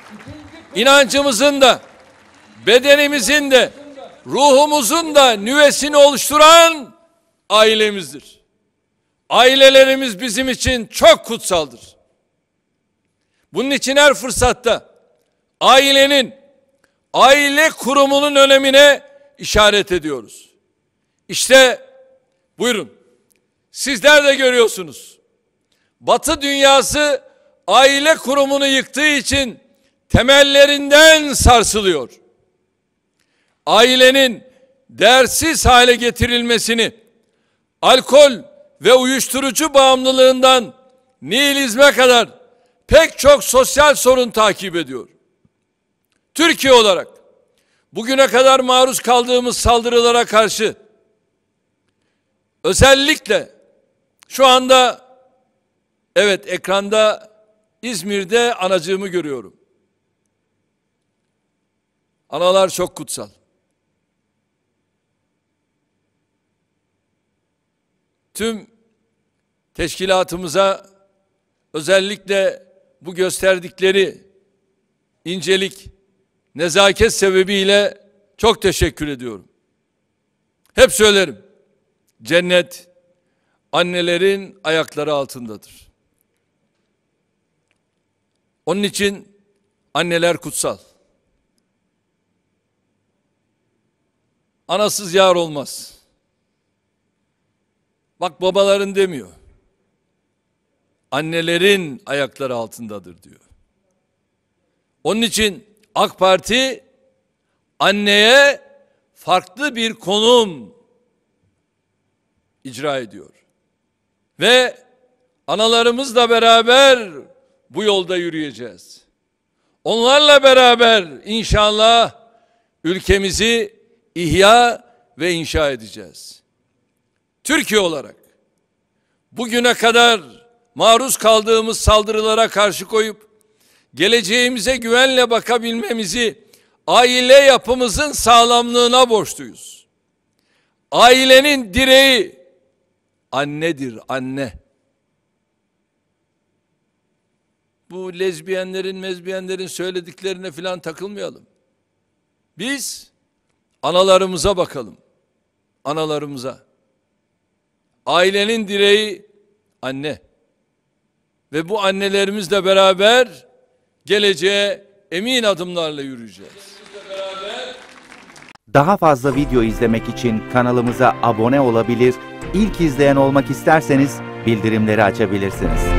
inancımızın da, bedenimizin de, ruhumuzun da nüvesini oluşturan ailemizdir. Ailelerimiz bizim için çok kutsaldır. Bunun için her fırsatta ailenin, aile kurumunun önemine işaret ediyoruz. İşte buyurun, sizler de görüyorsunuz. Batı dünyası aile kurumunu yıktığı için temellerinden sarsılıyor. Ailenin değersiz hale getirilmesini, alkol ve uyuşturucu bağımlılığından nihilizme kadar pek çok sosyal sorun takip ediyor. Türkiye olarak bugüne kadar maruz kaldığımız saldırılara karşı özellikle şu anda evet ekranda İzmir'de anacığımı görüyorum. Analar çok kutsal. Tüm teşkilatımıza özellikle bu gösterdikleri incelik, nezaket sebebiyle çok teşekkür ediyorum. Hep söylerim, cennet annelerin ayakları altındadır. Onun için anneler kutsal. Anasız yar olmaz. Bak babaların demiyor. Annelerin ayakları altındadır diyor. Onun için AK Parti anneye farklı bir konum icra ediyor. Ve analarımızla beraber bu yolda yürüyeceğiz. Onlarla beraber inşallah ülkemizi ihya ve inşa edeceğiz. Türkiye olarak bugüne kadar maruz kaldığımız saldırılara karşı koyup geleceğimize güvenle bakabilmemizi aile yapımızın sağlamlığına borçluyuz. Ailenin direği annedir, anne. Bu mezbiyenlerin söylediklerine filan takılmayalım. Biz analarımıza bakalım. Analarımıza. Ailenin direği anne. Ve bu annelerimizle beraber geleceğe emin adımlarla yürüyeceğiz. Daha fazla video izlemek için kanalımıza abone olabilir, ilk izleyen olmak isterseniz bildirimleri açabilirsiniz.